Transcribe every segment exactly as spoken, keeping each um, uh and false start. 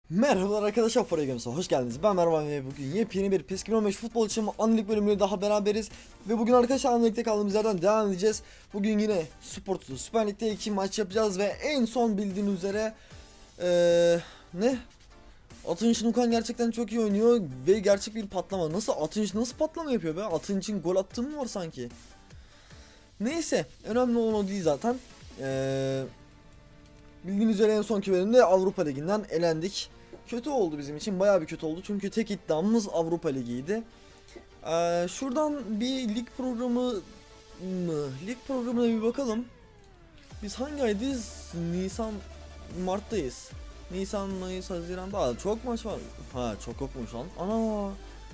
Merhabalar arkadaşlar, Foray Games'a hoş geldiniz. Ben Mervan ve bugün yepyeni bir PES iki bin on beş futbol için anlık bölümüyle daha beraberiz. Ve bugün arkadaşlar anlıkta kaldığımız yerden devam edeceğiz. Bugün yine Sport'ta Süper Lig'de iki maç yapacağız ve en son bildiğiniz üzere ee, ne? Atınç Nukan gerçekten çok iyi oynuyor ve gerçek bir patlama. Nasıl Atınç nasıl patlama yapıyor be? Atınç'ın gol attığı mı var sanki? Neyse, önemli olan o değil zaten. Eee Bildiğiniz üzere en sonki bölümde Avrupa Ligi'nden elendik. Kötü oldu bizim için, bayağı bir kötü oldu çünkü tek iddiamız Avrupa Ligi'ydi. Ee, şuradan bir lig programı mı? Lig programına bir bakalım. Biz hangi aydayız? Nisan, Mart'tayız. Nisan, Mayıs, Haziran, daha çok maç var. Ha, çok yokmuş lan. Ana.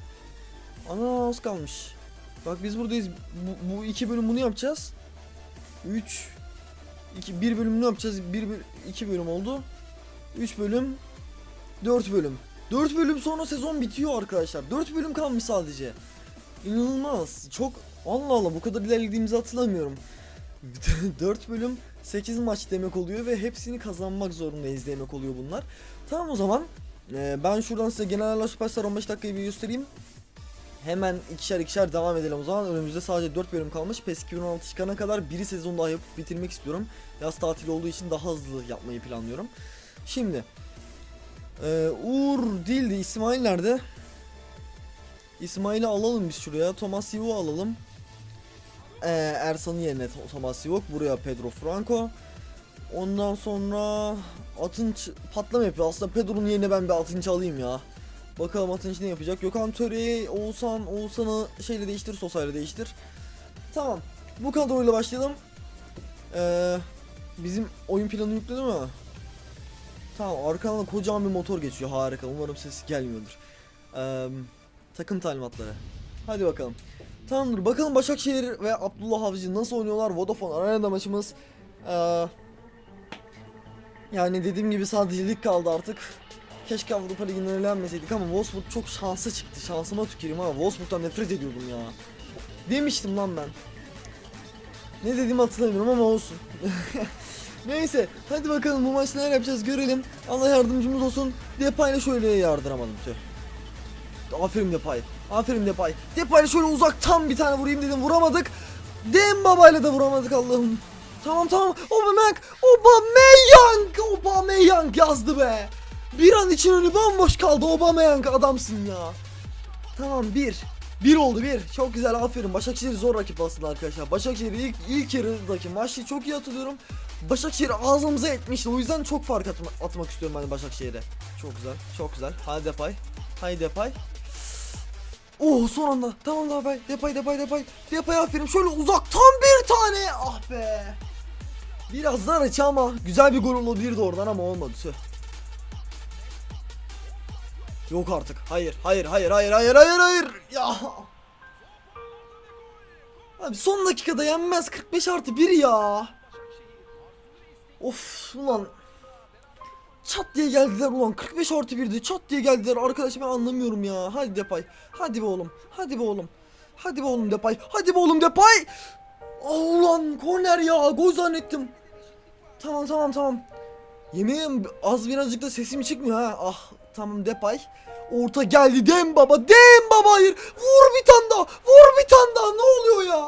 Ana, az kalmış. Bak biz buradayız. Bu, bu iki bölüm bunu yapacağız. üç iki bir bölüm ne yapacağız? bir iki bölüm oldu. üç bölüm, dört bölüm. dört bölüm sonra sezon bitiyor arkadaşlar. dört bölüm kalmış sadece. İnanılmaz. Çok, Allah Allah, bu kadar ilerlediğimizi hatırlamıyorum. dört bölüm sekiz maç demek oluyor ve hepsini kazanmak zorundayız demek oluyor bunlar. Tamam, o zaman ee, ben şuradan size genel Süperstar on beş dakikayı bir göstereyim. Hemen ikişer ikişer devam edelim o zaman. Önümüzde sadece dört bölüm kalmış. PES iki bin on altı çıkana kadar bir sezon daha yapıp bitirmek istiyorum. Yaz tatili olduğu için daha hızlı yapmayı planlıyorum. Şimdi ee, Uğur değildi, İsmail nerede? İsmail'i alalım biz şuraya. Thomas Yivok'u alalım. ee, Ersan'ın yerine Thomas Yivok. Buraya Pedro Franco. Ondan sonra Atınç patlama yapıyor. Aslında Pedro'nun yerine ben bir Atınç alayım ya. Bakalım Atınç ne yapacak. Gökhan Töre'yi, Oğuzhan, Oğuzhan'ı şeyle değiştir, Sosa'yla değiştir. Tamam. Bu kadroyla başlayalım. Ee, bizim oyun planı yükledi mi? Tamam, arkadan kocaman bir motor geçiyor. Harika. Umarım ses gelmiyordur. Ee, takım talimatları. Hadi bakalım. Tamamdır. Bakalım Başakşehir ve Abdullah Avcı nasıl oynuyorlar? Vodafone Arena'da maçımız. Ee, yani dediğim gibi sadece lig kaldı artık. Keşke Avrupa Ligi'nden elenmeseydik ama Wolfsburg çok şansa çıktı. Şansıma tüküreyim ama Wolfsburg'dan nefret ediyordum ya. Demiştim lan ben. Ne dediğimi hatırlamıyorum ama olsun. Neyse, hadi bakalım bu maç neler yapacağız görelim. Allah yardımcımız olsun. Depay'la şöyle yardıramadım tüh. Aferin Depay. Aferin Depay. Depay'la şöyle uzaktan bir tane vurayım dedim, vuramadık. Dembaba'yla da vuramadık Allah'ım. Tamam tamam. Aubameyang, Aubameyang, Aubameyang yazdı be. Bir an için önü bomboş kaldı. Aubameyang adamsın ya. Tamam, bir. Bir oldu, bir. Çok güzel, aferin. Başakşehir zor rakip aslında arkadaşlar. Başakşehir ilk, ilk yarıdaki maçı çok iyi hatırlıyorum. Başakşehir ağzımıza etmişti. O yüzden çok fark atma, atmak istiyorum ben Başakşehir'e. Çok güzel, çok güzel. Hadi Depay. Hadi Depay. Oh, son anda. Tamam Depay. Depay, Depay, Depay. Depay aferin. Şöyle uzaktan bir tane. Ah be. Biraz dar açı ama güzel bir gol olabilirdi oradan ama olmadı. Tüh. Yok artık. Hayır, hayır, hayır, hayır, hayır, hayır, hayır. Ya. Abi son dakikada yenmez, kırk beş artı bir ya. Of ulan. Çat diye geldiler ulan, kırk beş artı birdi. Çat diye geldiler arkadaş, ben anlamıyorum ya. Hadi Depay. Hadi be oğlum. Hadi be oğlum. Hadi be oğlum Depay. Hadi be oğlum Depay. Oh, ulan korner ya. Gol zannettim. Tamam tamam tamam. Yemeğim az birazcık da sesim çıkmıyor ha. Ah tamam Depay. Orta geldi, Dembaba. Dembaba hayır. Vur bir tane daha. Vur bir tane daha. Ne oluyor ya?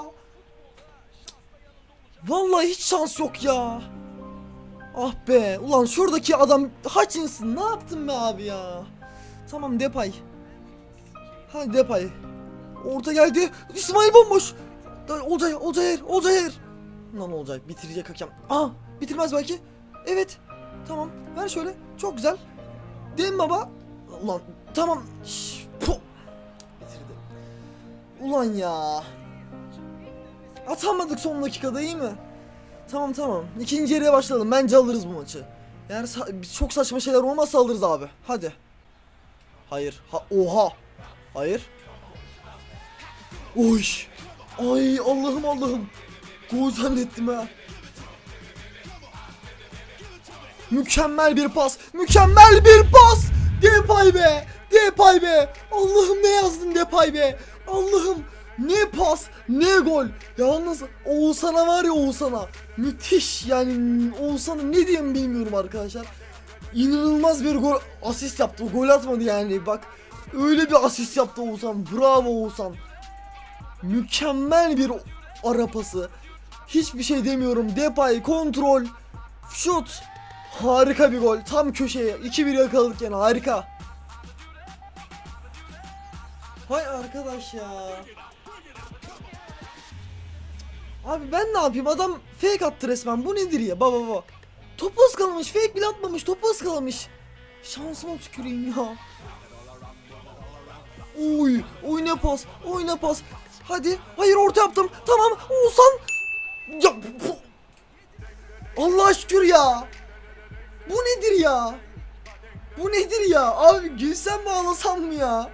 Vallahi hiç şans yok ya. Ah be. Ulan şuradaki adam Hutchinson, ne yaptın be abi ya? Tamam Depay. Hadi Depay. Orta geldi. İsmail bomboş. Olcay, Olcay, Olcay. Lan Olcay bitirecek hakem. Aa, bitirmez belki. Evet. Tamam. Ver şöyle. Çok güzel. Dembaba. Ulan tamam. Şş, bitirdi. Ulan ya. Atamadık son dakikada, iyi mi? Tamam tamam. İkinci yarıya başlayalım. Bence alırız bu maçı. Yani sa çok saçma şeyler olmazsa alırız abi. Hadi. Hayır. Ha oha. Hayır. Oy. Ay Allah'ım Allah'ım. Gol zannettim ha. Mükemmel bir pas. Mükemmel bir pas. Depay be. Depay be. Allah'ım ne yazdın Depay be. Allah'ım. Ne pas, ne gol. Yalnız Oğuzhan'a var ya, Oğuzhan'a. Müthiş yani, Oğuzhan'a ne diyeyim bilmiyorum arkadaşlar. inanılmaz bir gol asist yaptı. Gol atmadı yani. Bak öyle bir asist yaptı Oğuzhan. Bravo Oğuzhan. Mükemmel bir ara pası. Hiçbir şey demiyorum. Depay kontrol. Şut. Harika bir gol. Tam köşeye. iki bir yakaladık yani. Harika. Hay arkadaş ya. Abi ben ne yapayım? Adam fake attı resmen. Bu nedir ya? Baba baba. Topu ıskalamış. Fake bile atmamış. Topu ıskalamış. Şansıma tüküreyim ya. Oy. Oy ne pas. Oy ne pas. Hadi. Hayır orta yaptım. Tamam. Oğuzhan. Ya. Bu. Allah'a şükür ya. Bu nedir ya? Bu nedir ya? Abi gülsem mi ağlasam mı ya?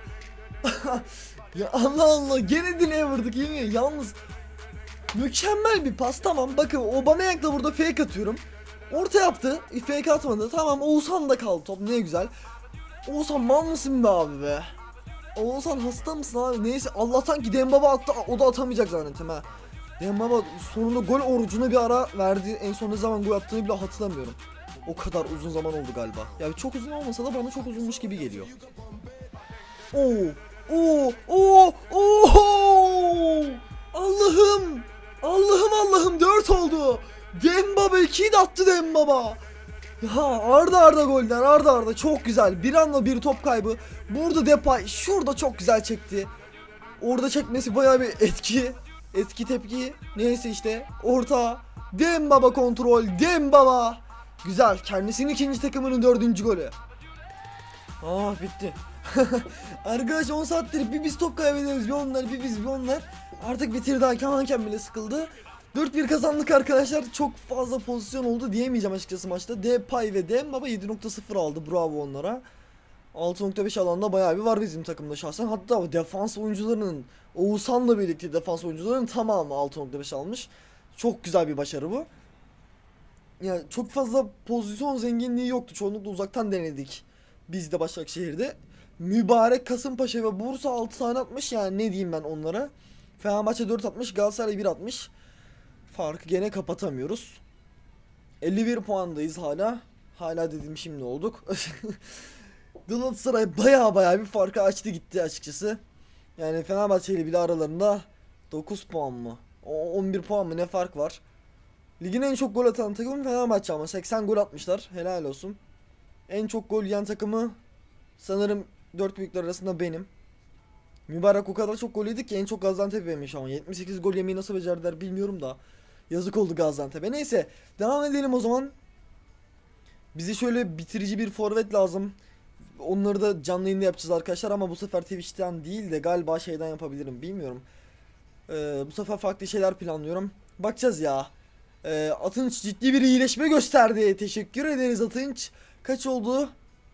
Ya Allah Allah. Gene dileğe vurduk yemin. Yalnız. Mükemmel bir pas, tamam. Bakın Aubameyang'la burada fake atıyorum. Orta yaptı, fake atmadı. Tamam, Oğuzhan da kaldı top, ne güzel. Oğuzhan mal mısın be abi be? Oğuzhan hasta mısın abi? Neyse, Allah'tan ki Dembaba attı, o da atamayacak zannettim ha. Dembaba sonunda gol orucuna bir ara verdi. En son ne zaman gol attığını bile hatırlamıyorum. O kadar uzun zaman oldu galiba. Yani çok uzun olmasa da bana çok uzunmuş gibi geliyor. Oo, oo, oo, oo! Allah'ım! Allah'ım Allah'ım dört oldu. Dembaba ikiyi de attı Dembaba. Ha, arda arda goller, arda arda çok güzel. Bir anda bir top kaybı. Burada Depay şurada çok güzel çekti. Orada çekmesi bayağı bir etki. Etki tepki. Neyse işte. Orta. Dembaba kontrol. Dembaba. Güzel. Kendisinin ikinci takımının dördüncü golü. Ah bitti. Arkadaş on saattir bir biz top kaybediyoruz. Bir onlar bir biz bir onlar. Artık bitirdi hakem, hakem bile sıkıldı. dört bir kazandık arkadaşlar. Çok fazla pozisyon oldu diyemeyeceğim açıkçası maçta. Depay ve Dembaba yedi nokta sıfır aldı. Bravo onlara. altı nokta beş alanda bayağı bir var bizim takımda şahsen. Hatta defans oyuncularının, Oğuzhan'la birlikte defans oyuncularının tamamı altı nokta beş almış. Çok güzel bir başarı bu. Yani çok fazla pozisyon zenginliği yoktu. Çoğunlukla uzaktan denedik. Biz de Başakşehir'de. Mübarek Kasımpaşa ve Bursa altı tane atmış. Yani ne diyeyim ben onlara. Fenerbahçe dört atmış. Galatasaray bir atmış. Farkı gene kapatamıyoruz. elli bir puandayız hala. Hala dediğim şimdi olduk. Galatasaray baya baya bir farkı açtı gitti açıkçası. Yani Fenerbahçe ile bile aralarında dokuz puan mı? on bir puan mı ne fark var? Ligin en çok gol atan takımı Fenerbahçe ama seksen gol atmışlar. Helal olsun. En çok gol yiyen takımı sanırım dört büyükler arasında benim. Mübarek o kadar çok gol yedik ki en çok Gaziantep yemiş ama yetmiş sekiz gol yemeyi nasıl becerdiler bilmiyorum da. Yazık oldu Gaziantep'e. Neyse devam edelim o zaman. Bize şöyle bitirici bir forvet lazım. Onları da canlı yayında yapacağız arkadaşlar ama bu sefer Twitch'ten değil de galiba şeyden yapabilirim bilmiyorum. Ee, bu sefer farklı şeyler planlıyorum. Bakacağız ya. Ee, Atınç ciddi bir iyileşme gösterdi. Teşekkür ederiz Atınç. Kaç oldu?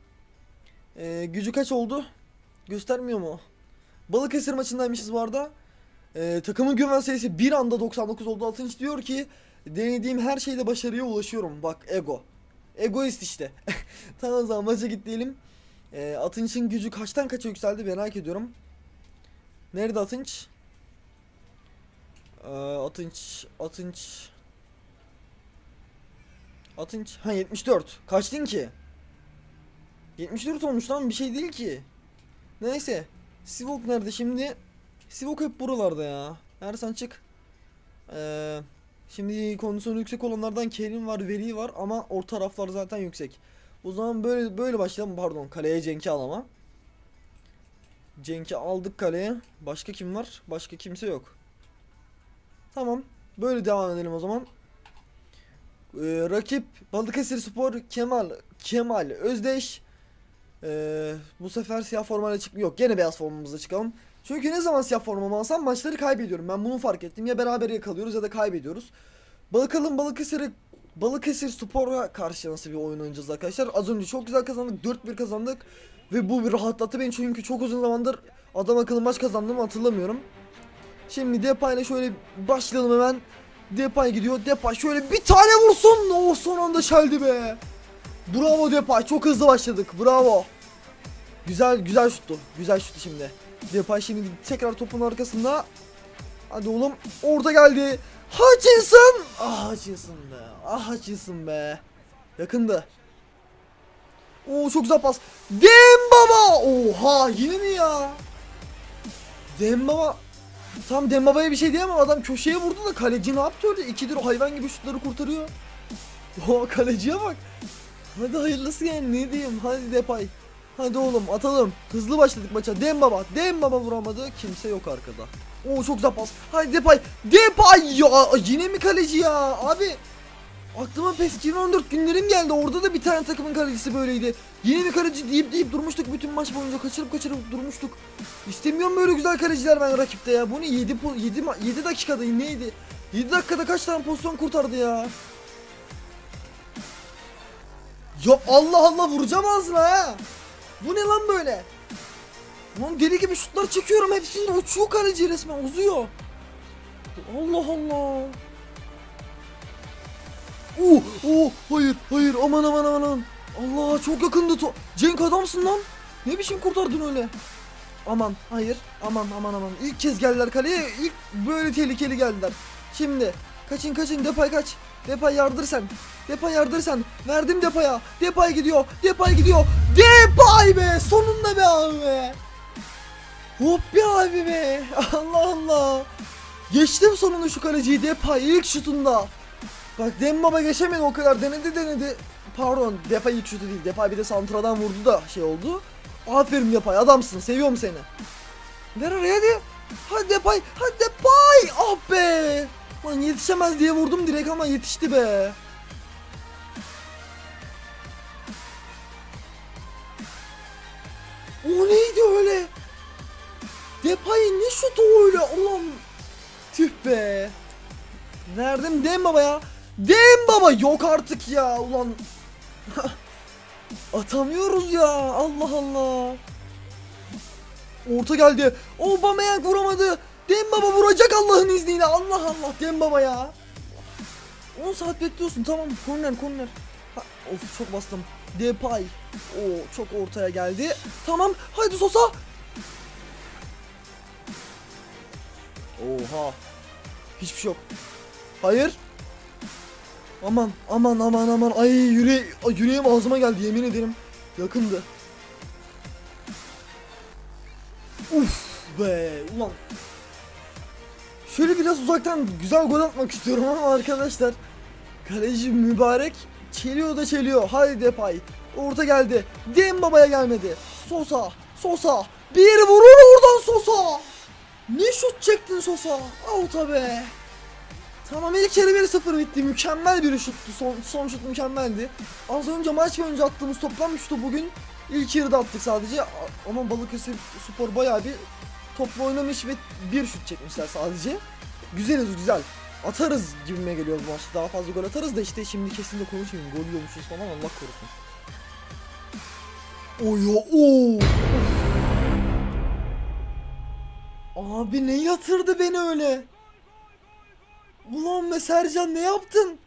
Ee, gücü kaç oldu? Göstermiyor mu? Balıkesir maçındaymışız bu arada. Ee, takımın güven sayısı bir anda doksan dokuz oldu. Atınç diyor ki denediğim her şeyle başarıya ulaşıyorum. Bak ego. Egoist işte. Tamam o zaman maça git diyelim. Ee, Atınç'ın gücü kaçtan kaça yükseldi merak ediyorum. Nerede Atınç? Ee, Atınç, Atınç. Atınç. Ha yetmiş dört. Kaçtın ki? yetmiş dört olmuş lan bir şey değil ki. Neyse. Sivok nerede şimdi? Sivok hep buralarda ya. Ersan çık. Ee, şimdi kondisyonu yüksek olanlardan Kerim var, Veli var ama orta taraflar zaten yüksek. O zaman böyle böyle başlayalım. Pardon, kaleye Cenk'i al ama. Cenk'i aldık kaleye. Başka kim var? Başka kimse yok. Tamam. Böyle devam edelim o zaman. Ee, rakip Balıkesirspor Kemal Kemal Özdeş. Ee, bu sefer siyah formayla çıkmıyor. Yok, gene beyaz formamızla çıkalım. Çünkü ne zaman siyah formamı alsam maçları kaybediyorum. Ben bunu fark ettim. Ya beraber yakalıyoruz ya da kaybediyoruz. Bakalım Balıkesir'e Balıkesirspor'a karşı nasıl bir oyun oynayacağız arkadaşlar. Az önce çok güzel kazandık. dört bir kazandık. Ve bu bir rahatlattı beni çünkü çok uzun zamandır adam akıllı maç kazandığımı hatırlamıyorum. Şimdi Depay'la şöyle başlayalım hemen. Depay gidiyor. Depay şöyle bir tane vursun. O son anda çeldi be. Bravo Depay. Çok hızlı başladık. Bravo. Güzel güzel şuttu. Güzel şuttu şimdi. Depay şimdi tekrar topun arkasında. Hadi oğlum. Orada geldi. Hutchinson. Ah Hutchinson be. Ah Hutchinson be. Yakındı. Oo çok güzel pas. Dembaba. Oha yine mi ya? Dembaba. Tam Dembaba'ya bir şey diyemem, adam köşeye vurdu da kaleci ne yaptı öyle? İkidir o hayvan gibi şutları kurtarıyor. O kaleciye bak. Hadi hayırlısı yani, ne diyeyim, hadi Depay. Hadi oğlum atalım. Hızlı başladık maça. Dembaba. Dembaba vuramadı. Kimse yok arkada. Oo çok güzel pas. Hadi Depay. Depay ya. Yine mi kaleci ya? Abi. Aklıma PES iki bin on dört günlerim geldi. Orada da bir tane takımın kalecisi böyleydi. Yeni bir kaleci deyip deyip durmuştuk bütün maç boyunca. Kaçırıp kaçırıp durmuştuk. İstemiyorum böyle güzel kaleciler ben rakipte ya. Bu ne, yedi yedi yedi dakikada neydi? yedi dakikada kaç tane pozisyon kurtardı ya? Ya Allah Allah, vuracağım ağzına ha. Bu ne lan böyle? Lan deli gibi şutlar çekiyorum, hepsinde uçuyor kaleci, resmen uzuyor. Allah Allah. Oo, oo, hayır, hayır, aman aman aman. Allah, çok yakındı to. Cenk adamsın lan. Ne biçim kurtardın öyle? Aman, hayır, aman aman aman. İlk kez geldiler kaleye, ilk böyle tehlikeli geldiler. Şimdi, kaçın kaçın, Depay kaç. Depay yardır sen. Depay yardır sen. Verdim Depay'a. Depay gidiyor, Depay gidiyor. Depay be, sonunda be abi be. Hop be abi be. Allah Allah. Geçtim sonunda şu kaleciyi, Depay ilk şutunda. Bak Dembaba geçemedi, o kadar denedi denedi. Pardon, Depay ilk şutu değil. Depay bir de santradan vurdu da şey oldu. Aferin Depay, adamsın, seviyorum seni. Ver oraya hadi. Hadi Depay, hadi Depay. Ah be. Lan yetişemez diye vurdum direkt ama yetişti be. O neydi öyle? Depay'ın ne şutu öyle? Ulan tüh be. Verdim Dembaba'ya. Dembaba yok artık ya ulan. Atamıyoruz ya, Allah Allah. Orta geldi. Aubameyang vuramadı. Dembaba vuracak Allah'ın izniyle. Allah Allah, Dembaba ya. on saat bekliyorsun, tamam, korner korner. Ha, of çok bastım. Depay. Oo çok ortaya geldi. Tamam, haydi Sosa. Oha. Hiçbir şey yok. Hayır. Aman aman aman aman. Ay yüre yüreğim ağzıma geldi, yemin ederim. Yakındı. Uf be ulan. Şöyle biraz uzaktan güzel gol atmak istiyorum ama arkadaşlar, kaleci mübarek çeliyor da çeliyor. Haydi Depay. Orta geldi. Dembaba'ya gelmedi. Sosa. Sosa. Bir vurur oradan Sosa. Ne şut çektin Sosa. Out'a be. Tamam, ilk yarı bir sıfır bitti. Mükemmel bir şuttu. Son, son şut mükemmeldi. Az önce maç boyunca attığımız toplam şutu bugün ilk yarıda attık sadece. Ama Balıkesir Spor bayağı bir toplu oynamış ve bir şut çekmişler sadece. Güzeliz, güzel. Atarız gibime geliyor bu maçta. Daha fazla gol atarız da işte şimdi kesin de konuşmayayım. Gol yiyormuşuz falan, Allah korusun. Oy o. Abi ne yatırdı beni öyle? Ulan be Sercan, ne yaptın?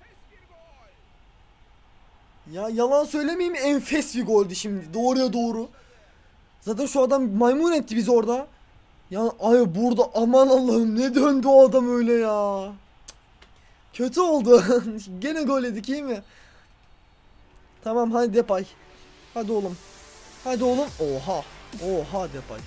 Ya yalan söylemeyeyim, enfes bir goldü şimdi. Doğruya doğru. Zaten şu adam maymun etti bizi orada. Ya ay burada aman Allah'ım, ne döndü o adam öyle ya. Kötü oldu. Gene gol yedik, iyi mi? Tamam hadi Depay. Hadi oğlum. Hadi oğlum. Oha. Oha Depay.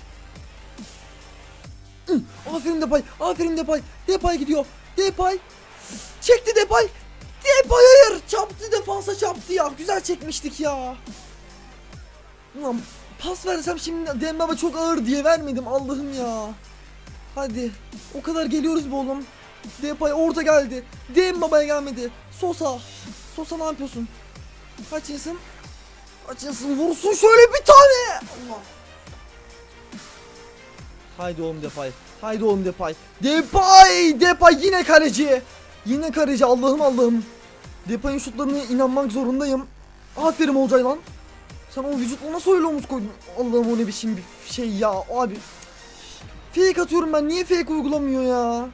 Aferin Depay. Aferin Depay. Depay gidiyor. Depay. Çekti Depay. Depay hayır. Çarptı, defansa çarptı ya. Güzel çekmiştik ya. Ulan pas versem şimdi, Dembaba çok ağır diye vermedim, Allah'ım ya. Hadi. O kadar geliyoruz be oğlum. Depay orta geldi. Dembaba'ya gelmedi. Sosa. Sosa ne yapıyorsun? Kaçınsın. Kaçınsın, vursun şöyle bir tane. Allah. Haydi oğlum Depay. Haydi oğlum Depay. Depay. Depay yine kaleci. Yine kaleci, Allah'ım Allah'ım. Depay'ın şutlarına inanmak zorundayım. Aferin Olcay lan. Sen o vücutla nasıl öyle omuz koydun? Allah'ım, o ne biçim bir şey ya abi. Fake atıyorum ben, niye fake uygulamıyor ya?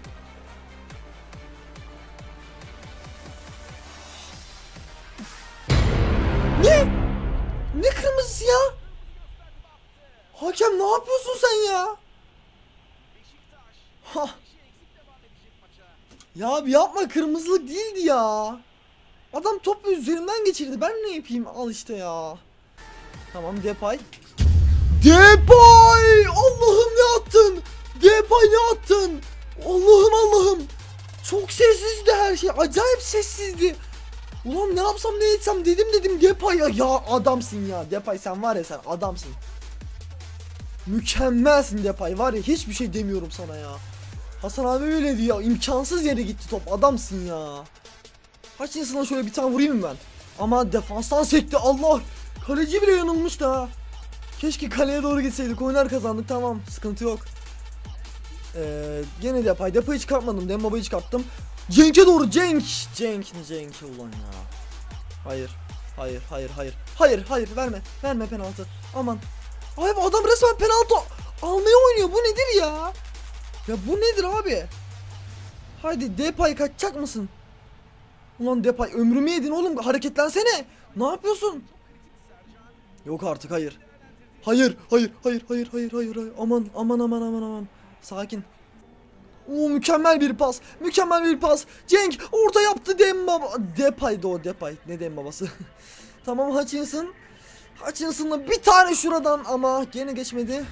Ne? Ne kırmızısı ya? Hakem ne yapıyorsun sen ya? Ha. Ya abi yapma, kırmızılık değildi ya. Adam topu üzerimden geçirdi, ben ne yapayım, al işte ya. Tamam Depay. Depay! Allah'ım ne attın? Depay ne attın? Allah'ım Allah'ım. Çok sessizdi her şey. Acayip sessizdi. Ulan ne yapsam ne etsem dedim dedim Depay ya. Ya adamsın ya. Depay sen var ya, sen adamsın. Mükemmelsin Depay, var ya hiçbir şey demiyorum sana ya. Hasan abi öyle diyor ya. İmkansız yere gitti top. Adamsın ya. Hutchinson'a şöyle bir tane vurayım mı ben? Ama defanstan sekti. Allah. Kaleci bile yanılmış da. Keşke kaleye doğru gitseydik. Oynar kazandık. Tamam. Sıkıntı yok. Ee, gene Depay. Depay'ı çıkartmadım. Dembaba'yı çıkarttım. Cenk'e doğru. Cenk. Cenk. Cenk ulan ya. Hayır. Hayır. Hayır. Hayır. Hayır. Hayır. Verme. Verme penaltı. Aman. Ay bu adam resmen penaltı almaya oynuyor. Bu nedir ya? Ya bu nedir abi? Haydi Depay, kaçacak mısın? Ulan Depay ömrümü yedin oğlum, hareketlensene. Ne yapıyorsun? Yok artık, hayır. Hayır hayır hayır hayır hayır hayır hayır. Aman aman aman aman aman. Sakin. Oo, mükemmel bir pas. Mükemmel bir pas. Cenk orta yaptı, Dembaba. Depay'dı o, Depay. Ne Dembabası? Tamam Hutchinson. Hutchinson'la bir tane şuradan ama gene geçmedi.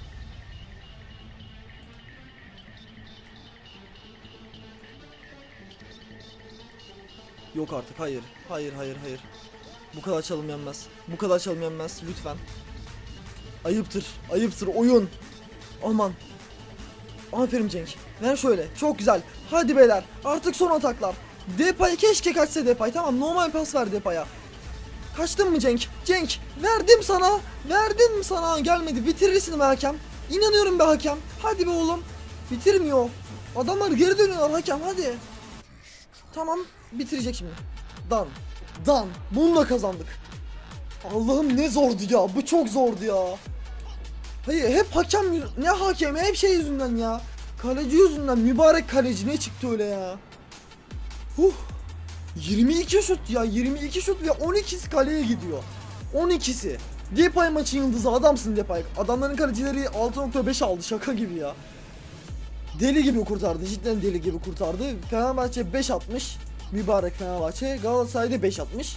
Yok artık, hayır. Hayır hayır hayır. Bu kadar çalım yenmez. Bu kadar çalım yenmez lütfen. Ayıptır. Ayıptır oyun. Aman. Aferin Cenk. Ver şöyle. Çok güzel. Hadi beyler. Artık son ataklar. Depay keşke kaçsa Depay. Tamam, normal pas ver Depay'a. Kaçtın mı Cenk? Cenk verdim sana. Verdim mi sana? Gelmedi. Bitirirsin be hakem. İnanıyorum be hakem. Hadi be oğlum. Bitirmiyor. Adamlar geri dönüyorlar hakem, hadi. Tamam, bitirecek şimdi. Dan. Dan. Bununla kazandık. Allah'ım ne zordu ya. Bu çok zordu ya. Hayır, hep hakem, ne hakemi, hep şey yüzünden ya. Kaleci yüzünden, mübarek kaleci ne çıktı öyle ya. Huh. yirmi iki şut ya, yirmi iki şut ve on ikisi kaleye gidiyor. on ikisi. Depay maçın yıldızı, adamsın Depay. Adamların kalecileri altı nokta beş aldı, şaka gibi ya. Deli gibi kurtardı, cidden deli gibi kurtardı. Fenerbahçe beş atmış. Mübarek Fenerbahçe. Galatasaray'da beş atmış.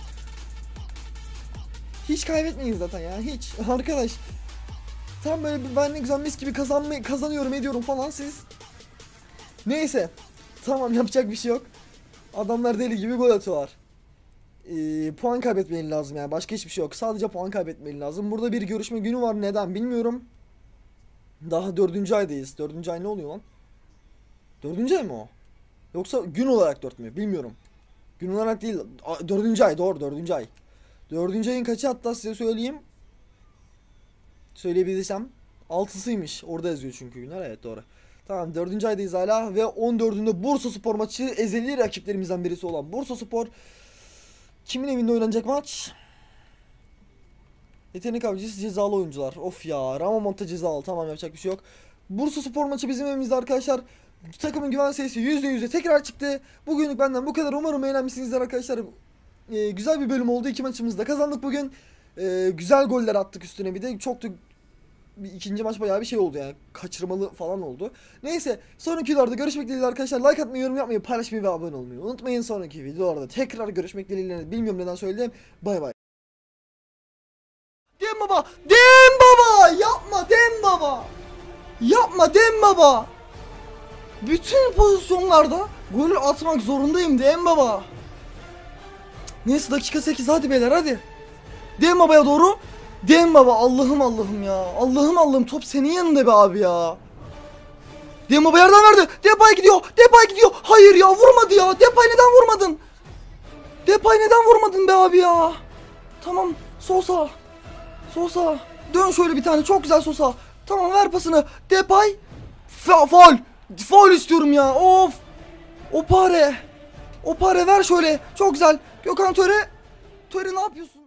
Hiç kaybetmeyiz zaten ya, hiç. Arkadaş. Tam böyle ben ne güzel mis gibi kazanmayı kazanıyorum ediyorum falan, siz. Neyse. Tamam, yapacak bir şey yok. Adamlar deli gibi gol atıyorlar. Ee, puan kaybetmeleri lazım yani, başka hiçbir şey yok. Sadece puan kaybetmeleri lazım. Burada bir görüşme günü var, neden bilmiyorum. Daha dördüncü aydayız. Dördüncü ay ne oluyor lan? Dördüncü ay mı o? Yoksa gün olarak dört mü? Bilmiyorum. Gün olarak değil. Dördüncü ay, doğru, dördüncü ay. Dördüncü ayın kaçı hatta size söyleyeyim. Söyleyebilirsem. Altısıymış. Orada yazıyor çünkü günler. Evet, doğru. Tamam, dördüncü aydayız hala ve on dördünde Bursaspor maçı, ezeli rakiplerimizden birisi olan Bursaspor. Kimin evinde oynanacak maç? Yetenek avcısı, cezalı oyuncular. Of ya, Rama Monta cezalı. Tamam, yapacak bir şey yok. Bursaspor maçı bizim evimizde arkadaşlar. Takımın güven sayısı yüzde yüze tekrar çıktı. Bugünlük benden bu kadar. Umarım eğlenmişsinizdir arkadaşlar. Ee, güzel bir bölüm oldu. İki maçımızda kazandık bugün. Ee, güzel goller attık üstüne bir de. Çok da bir ikinci maç bayağı bir şey oldu yani. Kaçırmalı falan oldu. Neyse, sonraki videolarda görüşmek dileğiyle arkadaşlar. Like atmayı, yorum yapmayı, paylaşmayı ve abone olmayı unutmayın. Sonraki videolarda tekrar görüşmek dileğiyle. Bilmiyorum neden söyledim. Bay bay. Dembaba! Dembaba! Yapma Dembaba! Yapma Dembaba! Bütün pozisyonlarda gol atmak zorundayım Dembaba. Neyse, dakika sekiz, hadi beyler hadi. Dembaba'ya doğru. Dembaba, Allah'ım Allah'ım ya. Allah'ım Allah'ım, top senin yanında be abi ya. Dembaba yerden verdi. Depay gidiyor. Depay gidiyor. Hayır ya, vurmadı ya. Depay neden vurmadın? Depay neden vurmadın be abi ya? Tamam, Sosa. Sosa. Dön şöyle bir tane, çok güzel Sosa. Tamam, ver pasını. Depay. Faul. Faul istiyorum ya. Of. O pare. O pare ver şöyle. Çok güzel. Gökhan Töre. Töre ne yapıyorsun?